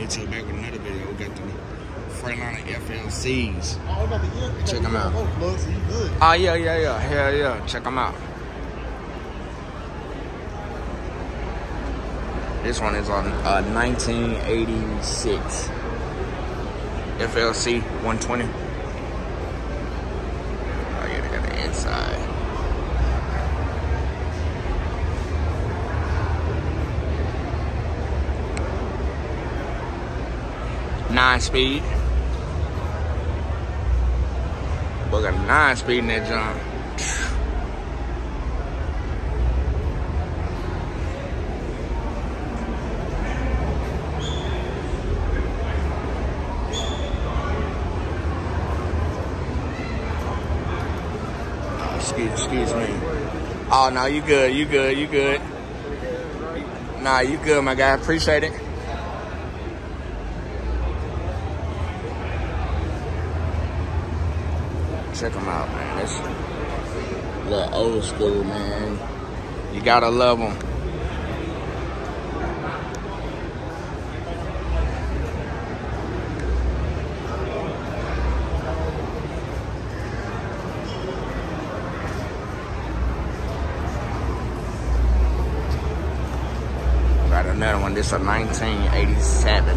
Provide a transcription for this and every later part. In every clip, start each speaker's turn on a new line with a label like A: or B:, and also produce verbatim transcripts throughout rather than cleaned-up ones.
A: to back with another video. We got the Freightliner F L Cs. Check them out. Oh, yeah, yeah, yeah. Hell yeah. Check them out. This one is on uh, nineteen eighty-six F L C one twenty. Oh, yeah, they got the inside. Nine speed. But got a nine speed in that jump. Oh, excuse, excuse me. Oh no, you good, you good, you good. Nah, you good, my guy. Appreciate it. Check them out, man. That's a little old school, man. You gotta love them. Got another one. This is a nineteen eighty-seven.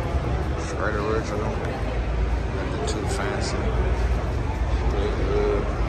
A: Right original, nothing too fancy. Good, good.